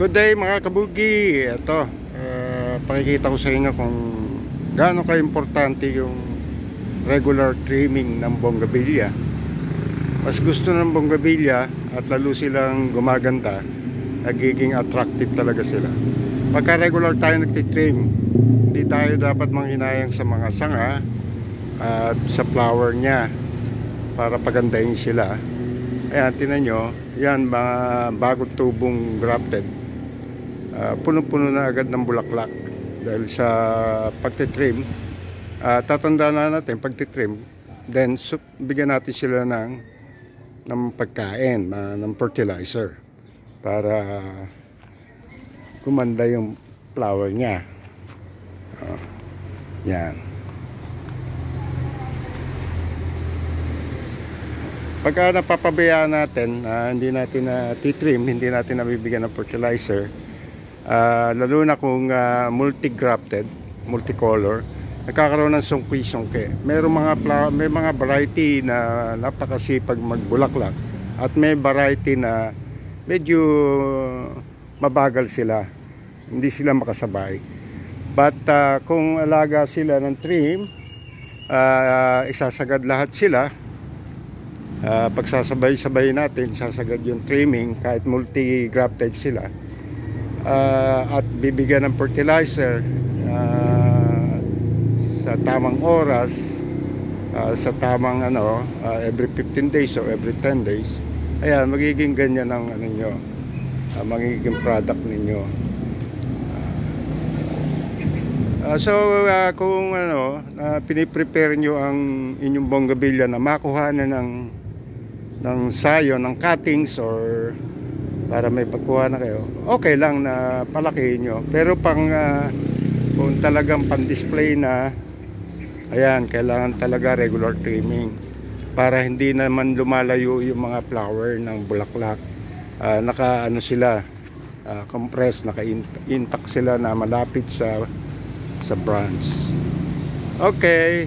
Good day mga kabugi. Ito, pakikita ko sa inyo kung gaano ka-importante yung regular trimming ng bonggabilya. Mas gusto ng bonggabilya at lalo silang gumaganda, nagiging attractive talaga sila. Pagka regular tayo nagtitrim, hindi tayo dapat manghinayang sa mga sanga at sa flower niya para pagandahin sila. Ayan, tinan nyo, yan mga bagong tubong grafted. Puno-puno na agad ng bulaklak dahil sa pagtitrim. Tatandaan na natin pagtitrim, then bigyan natin sila ng pagkain, ng fertilizer para gumanda yung flower niya. Yan. Pagka napapabayaan natin, hindi natin titrim, hindi natin nabibigyan ng fertilizer, lalo na kung multi-grafted, multicolor, nagkakaroon ng sungki-sungki. May mga variety na napakasipag magbulaklak at may variety na medyo mabagal sila, hindi sila makasabay. But kung alaga sila ng trim, isasagad lahat sila. Pagsasabay-sabay natin, sasagad yung trimming kahit multi-grafted sila, at bibigyan ng fertilizer sa tamang oras, sa tamang every 15 days or every 10 days. Ayan, magiging ganyan ang nyo, magiging product ninyo. Kung piniprepare nyo ang inyong bonggabilya na makuha na ng sayo, ng cuttings, or para may pagkuha na kayo, okay lang na palakihin nyo. Pero kung talagang pan-display na, ayan, kailangan talaga regular trimming para hindi naman lumalayo yung mga flower ng bulaklak. Sila compress, naka-intact sila na malapit sa branch. Okay,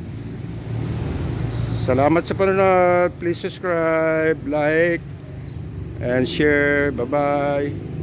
salamat sa panonood. Please subscribe, like and share. Bye bye.